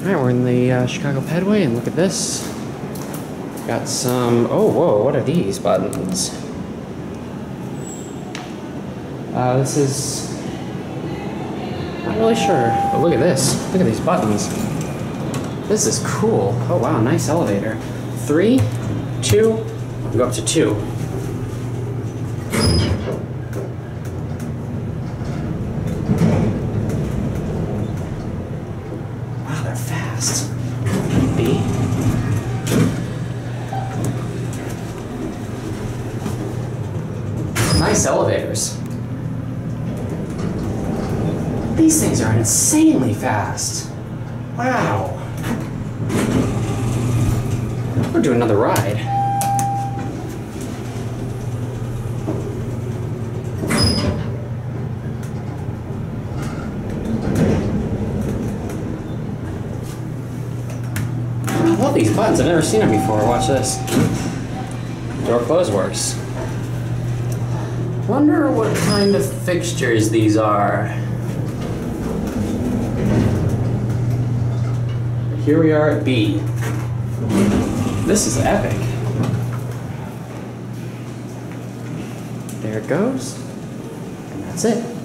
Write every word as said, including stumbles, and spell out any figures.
Alright, we're in the uh, Chicago Pedway, and look at this. Got some, oh, whoa, what are these buttons? Uh, this is, not really sure, but look at this. Look at these buttons. This is cool. Oh wow, nice elevator. Three, two, go up to two. Wow, they're fast. B. Nice elevators. These things are insanely fast. Wow. We'll do another ride. I love these buttons. I've never seen them before. Watch this. Door close works. Wonder what kind of fixtures these are. Here we are at B. This is epic. There it goes. And that's it.